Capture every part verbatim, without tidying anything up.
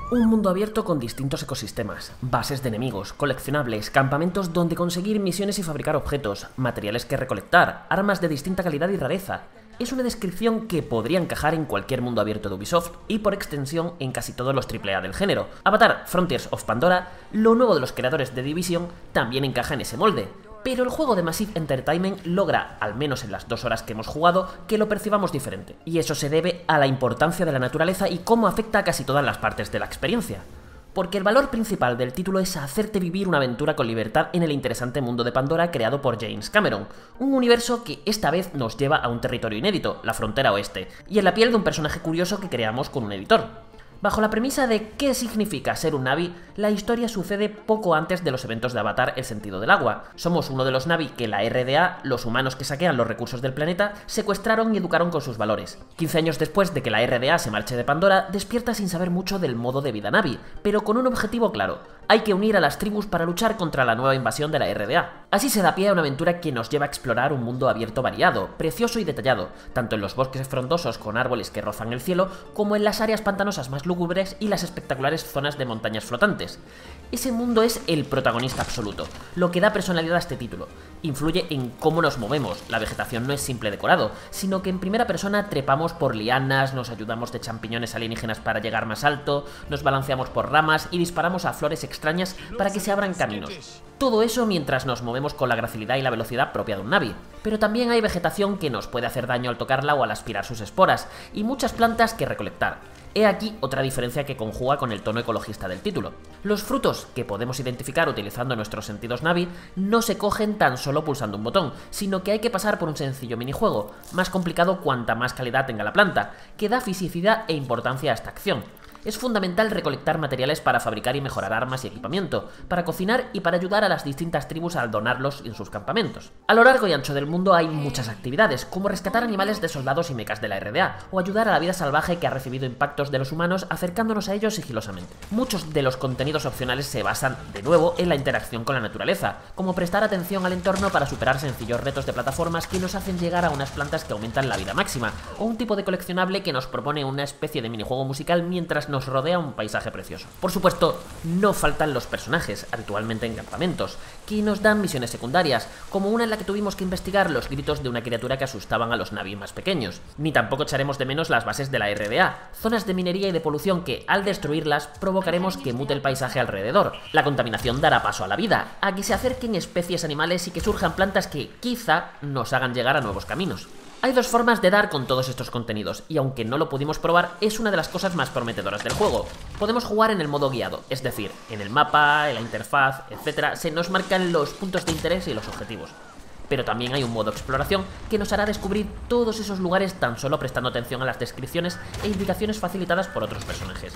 Un mundo abierto con distintos ecosistemas, bases de enemigos, coleccionables, campamentos donde conseguir misiones y fabricar objetos, materiales que recolectar, armas de distinta calidad y rareza. Es una descripción que podría encajar en cualquier mundo abierto de Ubisoft y por extensión en casi todos los triple A del género. Avatar: Frontiers of Pandora, lo nuevo de los creadores de Division, también encaja en ese molde. Pero el juego de Massive Entertainment logra, al menos en las dos horas que hemos jugado, que lo percibamos diferente. Y eso se debe a la importancia de la naturaleza y cómo afecta a casi todas las partes de la experiencia. Porque el valor principal del título es hacerte vivir una aventura con libertad en el interesante mundo de Pandora creado por James Cameron, un universo que esta vez nos lleva a un territorio inédito, la frontera oeste, y en la piel de un personaje curioso que creamos con un editor. Bajo la premisa de qué significa ser un Na'vi, la historia sucede poco antes de los eventos de Avatar: El sentido del agua. Somos uno de los Na'vi que la R D A, los humanos que saquean los recursos del planeta, secuestraron y educaron con sus valores. quince años después de que la R D A se marche de Pandora, despierta sin saber mucho del modo de vida Na'vi, pero con un objetivo claro: hay que unir a las tribus para luchar contra la nueva invasión de la R D A. Así se da pie a una aventura que nos lleva a explorar un mundo abierto variado, precioso y detallado, tanto en los bosques frondosos con árboles que rozan el cielo, como en las áreas pantanosas más lúgubres y las espectaculares zonas de montañas flotantes. Ese mundo es el protagonista absoluto, lo que da personalidad a este título. Influye en cómo nos movemos, la vegetación no es simple decorado, sino que en primera persona trepamos por lianas, nos ayudamos de champiñones alienígenas para llegar más alto, nos balanceamos por ramas y disparamos a flores extrañas para que se abran caminos. Todo eso mientras nos movemos con la gracilidad y la velocidad propia de un Na'vi. Pero también hay vegetación que nos puede hacer daño al tocarla o al aspirar sus esporas, y muchas plantas que recolectar. He aquí otra diferencia que conjuga con el tono ecologista del título. Los frutos que podemos identificar utilizando nuestros sentidos Na'vi no se cogen tan solo pulsando un botón, sino que hay que pasar por un sencillo minijuego, más complicado cuanta más calidad tenga la planta, que da fisicidad e importancia a esta acción. Es fundamental recolectar materiales para fabricar y mejorar armas y equipamiento, para cocinar y para ayudar a las distintas tribus al donarlos en sus campamentos. A lo largo y ancho del mundo hay muchas actividades, como rescatar animales de soldados y mechas de la R D A, o ayudar a la vida salvaje que ha recibido impactos de los humanos acercándonos a ellos sigilosamente. Muchos de los contenidos opcionales se basan, de nuevo, en la interacción con la naturaleza, como prestar atención al entorno para superar sencillos retos de plataformas que nos hacen llegar a unas plantas que aumentan la vida máxima, o un tipo de coleccionable que nos propone una especie de minijuego musical mientras nos rodea un paisaje precioso. Por supuesto, no faltan los personajes, habitualmente en campamentos, que nos dan misiones secundarias, como una en la que tuvimos que investigar los gritos de una criatura que asustaban a los Na'vi más pequeños. Ni tampoco echaremos de menos las bases de la R D A, zonas de minería y de polución que, al destruirlas, provocaremos que mute el paisaje alrededor. La contaminación dará paso a la vida, a que se acerquen especies animales y que surjan plantas que, quizá, nos hagan llegar a nuevos caminos. Hay dos formas de dar con todos estos contenidos, y aunque no lo pudimos probar, es una de las cosas más prometedoras del juego. Podemos jugar en el modo guiado, es decir, en el mapa, en la interfaz, etcétera, se nos marcan los puntos de interés y los objetivos. Pero también hay un modo exploración que nos hará descubrir todos esos lugares tan solo prestando atención a las descripciones e indicaciones facilitadas por otros personajes.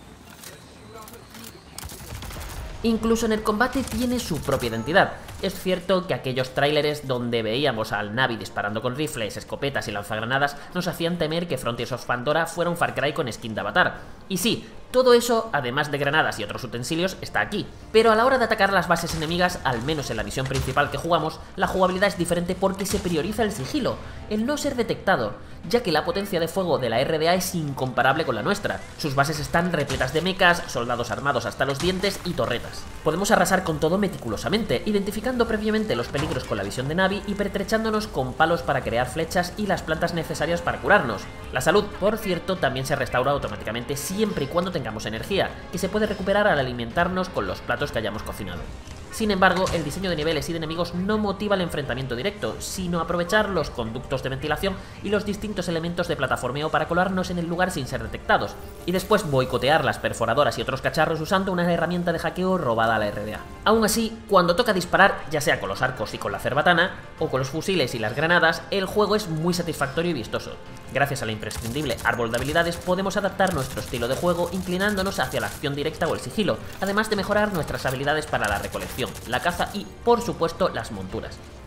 Incluso en el combate tiene su propia identidad. Es cierto que aquellos tráileres donde veíamos al Na'vi disparando con rifles, escopetas y lanzagranadas nos hacían temer que Frontiers of Pandora fuera un Far Cry con skin de Avatar. Y sí, todo eso, además de granadas y otros utensilios, está aquí. Pero a la hora de atacar las bases enemigas, al menos en la misión principal que jugamos, la jugabilidad es diferente porque se prioriza el sigilo, el no ser detectado, ya que la potencia de fuego de la R D A es incomparable con la nuestra. Sus bases están repletas de mechas, soldados armados hasta los dientes y torretas. Podemos arrasar con todo meticulosamente, identificando previamente los peligros con la visión de Na'vi y pertrechándonos con palos para crear flechas y las plantas necesarias para curarnos. La salud, por cierto, también se restaura automáticamente siempre y cuando tengamos energía, que se puede recuperar al alimentarnos con los platos que hayamos cocinado. Sin embargo, el diseño de niveles y de enemigos no motiva el enfrentamiento directo, sino aprovechar los conductos de ventilación y los distintos elementos de plataformeo para colarnos en el lugar sin ser detectados, y después boicotear las perforadoras y otros cacharros usando una herramienta de hackeo robada a la R D A. Aún así, cuando toca disparar, ya sea con los arcos y con la cerbatana, o con los fusiles y las granadas, el juego es muy satisfactorio y vistoso. Gracias a la imprescindible árbol de habilidades podemos adaptar nuestro estilo de juego inclinándonos hacia la acción directa o el sigilo, además de mejorar nuestras habilidades para la recolección, la caza y, por supuesto, las monturas.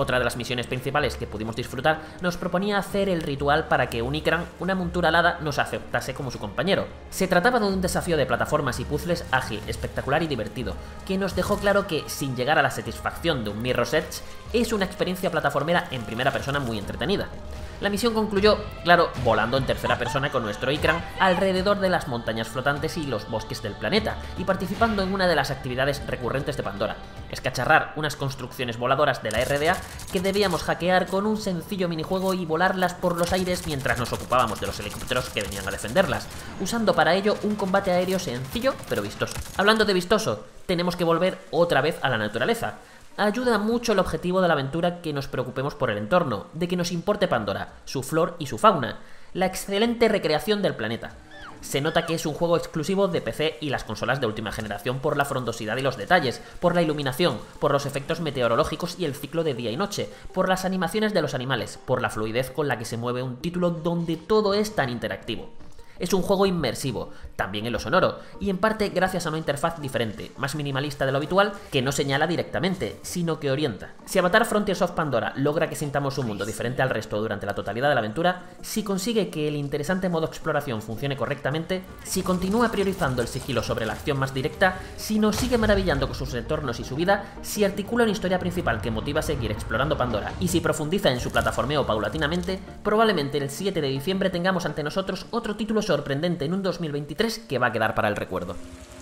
Otra de las misiones principales que pudimos disfrutar nos proponía hacer el ritual para que un Ikran, una montura alada, nos aceptase como su compañero. Se trataba de un desafío de plataformas y puzzles ágil, espectacular y divertido, que nos dejó claro que, sin llegar a la satisfacción de un Mirror's Edge, es una experiencia plataformera en primera persona muy entretenida. La misión concluyó, claro, volando en tercera persona con nuestro Ikran alrededor de las montañas flotantes y los bosques del planeta, y participando en una de las actividades recurrentes de Pandora: escacharrar unas construcciones voladoras de la R D A que debíamos hackear con un sencillo minijuego y volarlas por los aires mientras nos ocupábamos de los helicópteros que venían a defenderlas, usando para ello un combate aéreo sencillo pero vistoso. Hablando de vistoso, tenemos que volver otra vez a la naturaleza. Ayuda mucho el objetivo de la aventura que nos preocupemos por el entorno, de que nos importe Pandora, su flor y su fauna, la excelente recreación del planeta. Se nota que es un juego exclusivo de P C y las consolas de última generación por la frondosidad y los detalles, por la iluminación, por los efectos meteorológicos y el ciclo de día y noche, por las animaciones de los animales, por la fluidez con la que se mueve un título donde todo es tan interactivo. Es un juego inmersivo, también en lo sonoro, y en parte gracias a una interfaz diferente, más minimalista de lo habitual, que no señala directamente, sino que orienta. Si Avatar Frontiers of Pandora logra que sintamos un mundo diferente al resto durante la totalidad de la aventura, si consigue que el interesante modo exploración funcione correctamente, si continúa priorizando el sigilo sobre la acción más directa, si nos sigue maravillando con sus entornos y su vida, si articula una historia principal que motiva a seguir explorando Pandora y si profundiza en su plataformeo paulatinamente, probablemente el siete de diciembre tengamos ante nosotros otro título sorprendente en un dos mil veintitrés que va a quedar para el recuerdo.